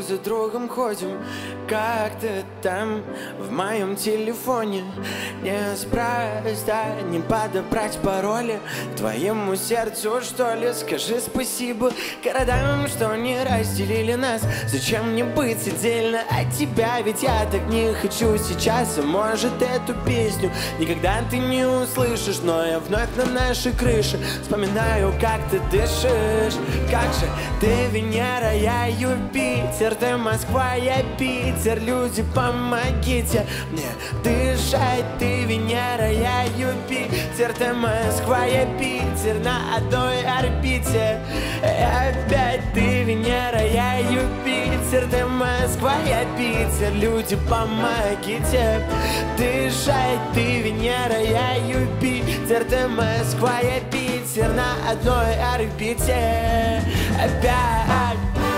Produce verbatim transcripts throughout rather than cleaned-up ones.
друг за другом ходим. Как ты там в моем телефоне? Неспроста не подобрать пароли твоему сердцу, что ли? Скажи спасибо городам, что не разделили нас. Зачем мне быть отдельно от тебя? Ведь я так не хочу сейчас. А может, эту песню никогда ты не услышишь, но я вновь на нашей крыше вспоминаю, как ты дышишь. Как же ты Венера, я Юпитер, ты Москва, я Питер. Люди, помогите мне дышать. Ты Венера, я Юпитер, ты Москва, я Питер. На одной орбите. Опять ты Венера, я Юпитер, ты Москва, я Питер. Люди, помогите дышать. Ты Венера, я Юпитер, ты Москва, я Питер. На одной орбите. Опять.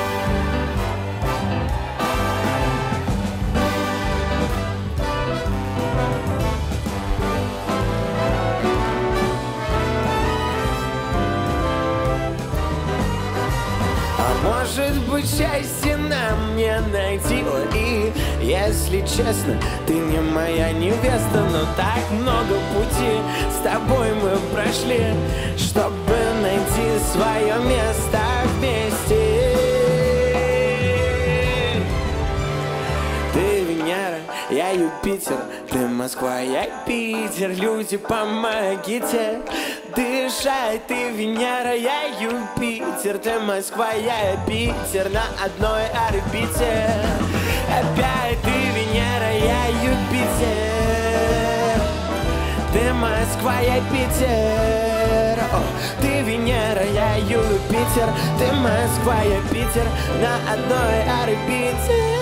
Может быть, счастье нам не найти. И, если честно, ты не моя невеста, но так много пути с тобой мы прошли, чтобы найти свое место вместе. Ты Венера, я Юпитер, ты Москва, я Питер. Люди, помогите дышать. Ты Венера, я Юпитер, ты Москва, я Питер. На одной орбите. Опять ты Венера, я Юпитер, ты Москва, я Питер. О, ты Венера, я Юпитер, ты Москва, я Питер. На одной орбите.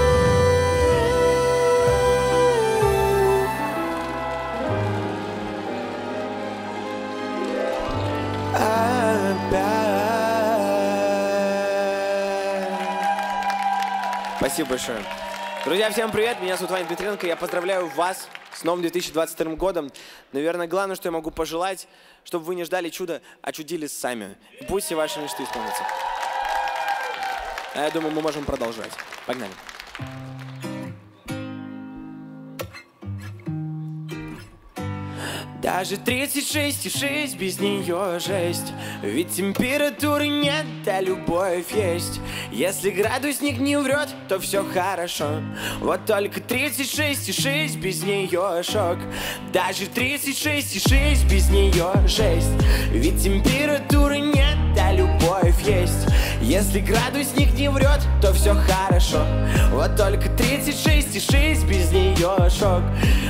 Спасибо большое. Друзья, всем привет, меня зовут Ваня Дмитренко, я поздравляю вас с новым две тысячи двадцать вторым годом. Наверное, главное, что я могу пожелать, чтобы вы не ждали чуда, а чудили сами. И пусть все ваши мечты исполнятся. А я думаю, мы можем продолжать. Погнали. Даже тридцать шесть и шесть без нее жесть. Ведь температуры нет, а любовь есть. Если градусник не врет, то все хорошо. Вот только тридцать шесть и шесть без нее шок. Даже тридцать шесть и шесть без нее жесть. Ведь температуры нет, а любовь есть. Если градусник не врет, то все хорошо. Вот только тридцать шесть и шесть без нее шок.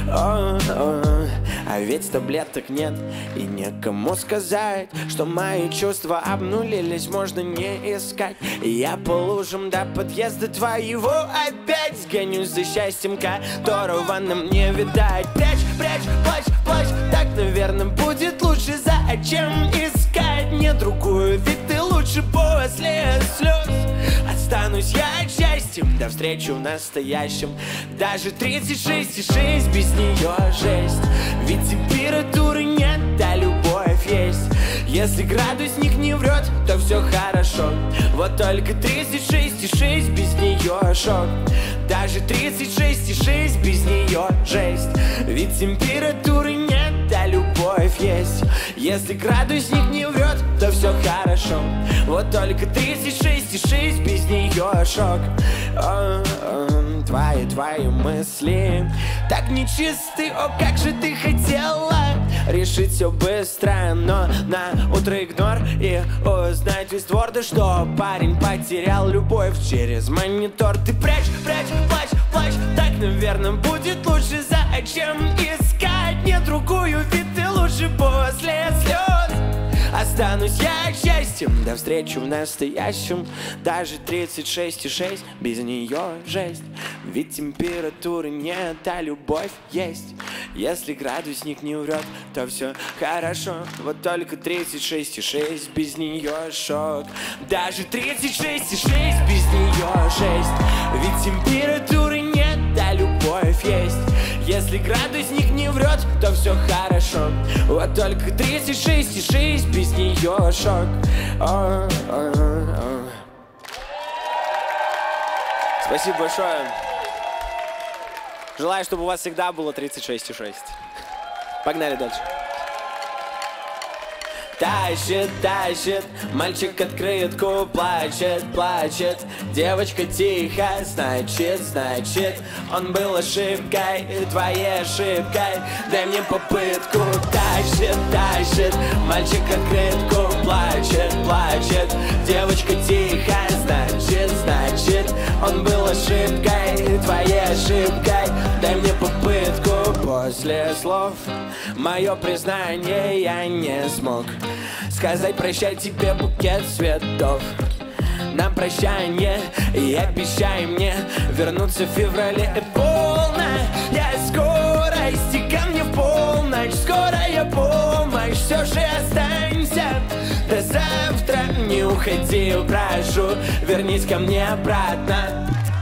О, о, а ведь таблеток нет, и некому сказать, что мои чувства обнулились, можно не искать. Я по лужам до подъезда твоего опять сгонюсь за счастьем, которого нам не видать. Прячь, прячь, плачь, плачь, так, наверное, будет лучше. Зачем искать мне другую, ведь ты лучше после слез. Останусь я счастьем до встречи в настоящем. Даже тридцать шесть и шесть без нее жесть. Ведь температуры нет, а любовь есть. Если градусник не врет, то все хорошо. Вот только тридцать шесть и шесть без нее шок. Даже тридцать шесть и шесть без нее жесть. Ведь температуры нет, а любовь есть. Если градусник не врет, то все хорошо. Вот только тридцать шесть и шесть без нее шок. О, о, твои, твои мысли так нечисты. О, как же ты хотела решить все быстро, но на утро игнор и узнать весь твердо, что парень потерял любовь через монитор. Ты прячь, прячь, плачь, плачь, так, наверное, будет лучше. Зачем искать мне другую, ведь ты лучше после слез. Останусь я счастьем до встречи в настоящем. Даже тридцать шесть и шесть без нее жесть. Ведь температуры нет, а любовь есть. Если градусник не врет, то все хорошо. Вот только тридцать шесть и шесть без нее шок. Даже тридцать шесть и шесть без нее жесть. Ведь температуры нет, а любовь есть. Если градусник не врет, то все хорошо. Вот только тридцать шесть и шесть без нее шок. О, о, о. Спасибо большое. Желаю, чтобы у вас всегда было тридцать шесть и шесть. Погнали дальше. Тащит, тащит, мальчик открытку, плачет, плачет. Девочка тихо, значит, значит, он был ошибкой, твоей ошибкой. Дай мне попытку. Тащит, тащит, мальчик открытку, плачет, плачет. Девочка тихо, значит, значит, он был ошибкой, твоей ошибкой. Дай мне попытку. После слов мое признание я не смог сказать прощай тебе букет цветов. На прощание и обещай мне вернуться в феврале. Полная скорости ко мне в полночь. Скорая помощь, все же останься до завтра. Не уходи, прошу, вернись ко мне обратно.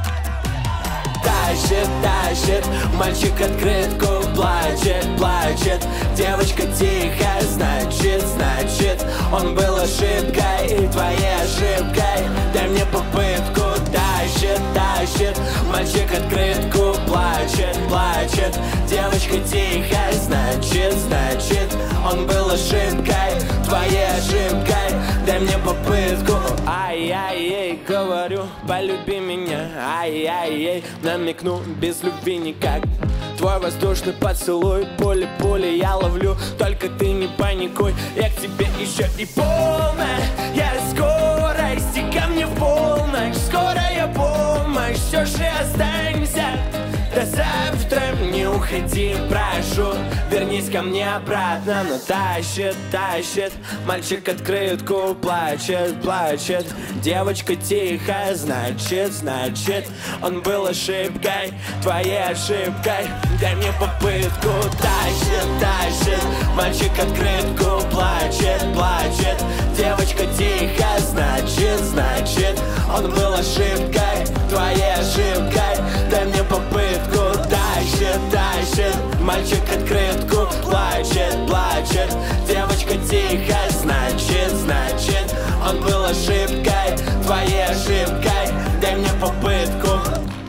Тащит, тащит, мальчик открытку, плачет, плачет. Девочка тихо, значит, значит, он был ошибкой, твоей ошибкой. Дай мне попытку. Тащит, тащит, мальчик открытку, плачет, плачет. Девочка тихо, значит, значит, он был ошибкой, твоей ошибкой. Дай мне попытку. Ай-яй-яй, говорю, полюби меня. Ай-яй-яй, намекну, без любви никак. Твой воздушный поцелуй, пули-пули я ловлю. Только ты не паникуй, я к тебе еще и полная скорости ко мне в полночь. Скорая помощь, все же останься до завтра. Не уходи, прошу, вернись ко мне обратно. Но тащит, тащит, мальчик открытку, плачет, плачет. Девочка тихо, значит, значит, он был ошибкой, твоей ошибкой. Дай мне попытку. Тащит, тащит, мальчик открытку, плачет, плачет. Девочка тихо, значит, значит, он был ошибкой, твоей ошибкой. Дай мне попытку. Тащит, тащит, мальчик открытку, плачет, плачет. Девочка тихо, значит, значит, он был ошибкой, твоей ошибкой. Дай мне попытку.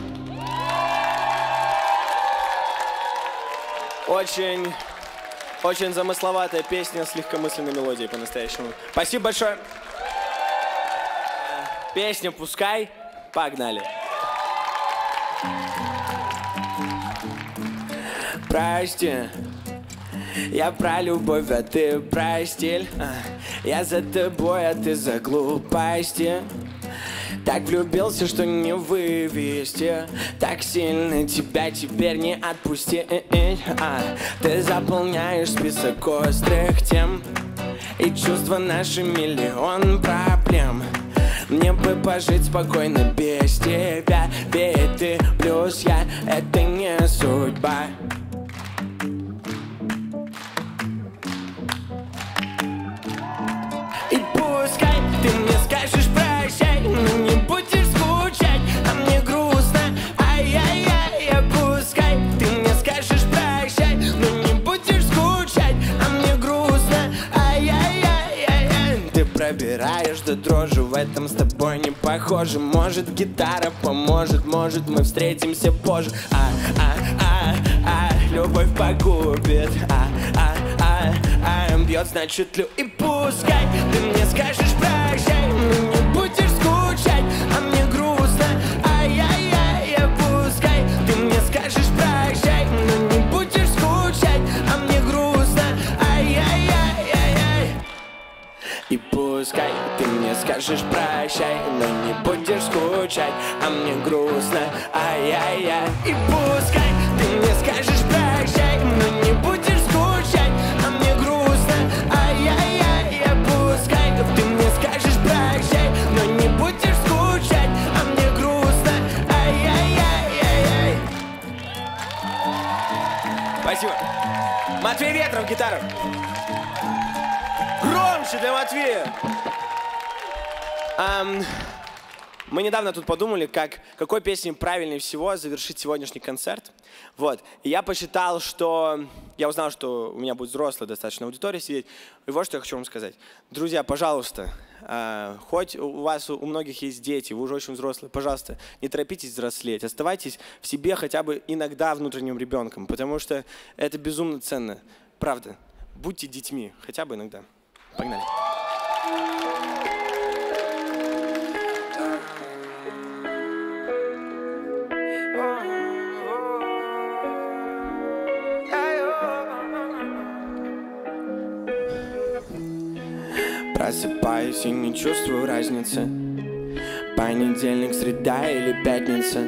Очень, очень замысловатая песня с легкомысленной мелодией по-настоящему. Спасибо большое. Песня «Пускай». Погнали. Прости, я про любовь, а ты про стиль. Я за тобой, а ты за глупости. Так влюбился, что не вывести. Так сильно тебя теперь не отпусти. Ты заполняешь список острых тем, и чувства наши миллион проблем. Мне бы пожить спокойно без тебя. Ведь ты плюс я, это не судьба. И пускай ты мне скажешь прощай, но не будешь скучать, а мне грустно. Ай-яй-яй, пускай ты мне скажешь прощай, но не будешь скучать, а мне грустно. Ай-яй-яй-яй. Ты пробираешь до дрожи, в этом с тобой не похоже. Может, гитара поможет, может, мы встретимся позже. А-а-а-а, любовь погубит. А-а-а-а, бьет, значит, лю. И пускай ты мне скажешь прощай, но не будешь скучать, а мне грустно. Ай-яй-яй, пускай ты мне скажешь прощай, но не будешь скучать, а мне грустно. Ай-яй-яй-яй-яй. И пускай ты мне скажешь прощай, но не будешь скучать, а мне грустно. Ай-яй-яй. И пускай ты мне скажешь прощай, но не будешь скучать, а мне грустно. Ай-яй-яй. Пускай ты мне скажешь прощай, но не будешь скучать, а мне грустно. Ай-яй-яй-яй-яй. Спасибо. Матвей Ветров, гитара. Громче для Матвея. Um, Мы недавно тут подумали, как, какой песней правильнее всего завершить сегодняшний концерт. Вот. И я посчитал, что... Я узнал, что у меня будет взрослая достаточно аудитория сидеть. И вот что я хочу вам сказать. Друзья, пожалуйста, э, хоть у вас, у многих есть дети, вы уже очень взрослые, пожалуйста, не торопитесь взрослеть. Оставайтесь в себе хотя бы иногда внутренним ребенком, потому что это безумно ценно. Правда. Будьте детьми, хотя бы иногда. Погнали. Просыпаюсь и не чувствую разницы. Понедельник, среда или пятница.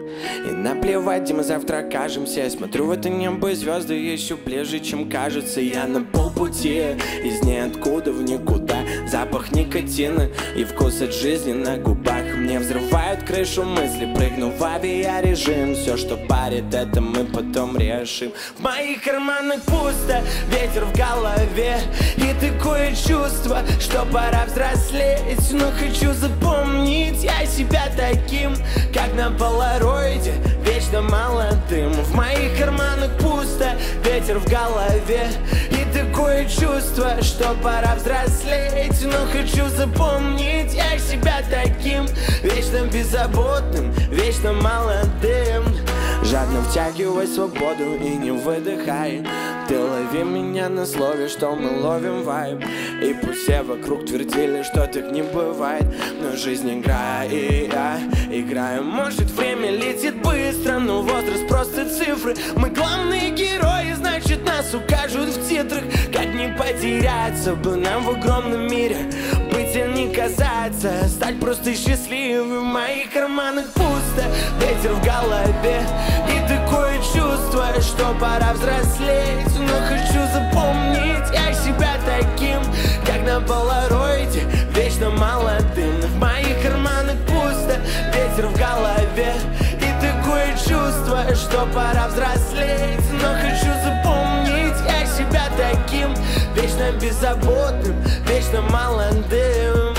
И наплевать, где мы завтра окажемся. Я смотрю в это небо, и звезды еще ближе, чем кажется. Я на полпути, из ниоткуда в никуда. Запах никотина и вкус от жизни на губах. Мне взрывают крышу мысли, прыгну в авиарежим. Все, что парит, это мы потом решим. В моих карманах пусто, ветер в голове. И такое чувство, что пора взрослеть. Но хочу запомнить я себя таким, как на полароиде, вечно молодым. В моих карманах пусто, ветер в голове. И такое чувство, что пора взрослеть. Но хочу запомнить я себя таким, вечно беззаботным, вечно молодым. Жадно втягивай свободу и не выдыхай. Ты лови меня на слове, что мы ловим вайб. И пусть все вокруг твердили, что так не бывает, но жизнь игра, и я играю. Может, время летит быстро, но возраст просто цифры. Мы главные герои, значит нас укажут в титрах. Как не потеряться бы нам в огромном мире, быть и не казаться, стать просто счастливым. В моих карманах пусто, ветер в голове. И такое чувство, что пора взрослеть. Но хочу запомнить я себя таким, как на полароиде, вечно молодым. В моих карманах пусто, ветер в голове. И такое чувство, что пора взрослеть. Но хочу запомнить я себя таким, вечно беззаботным, вечно молодым.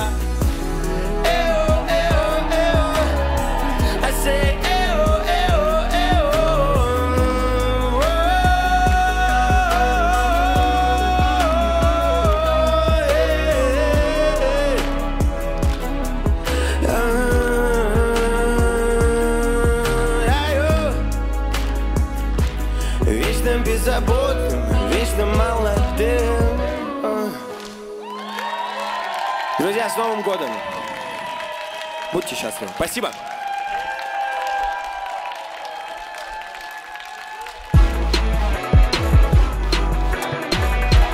Вечно беззаботным, вечно молодым. Друзья, с Новым годом! Будьте счастливы. Спасибо!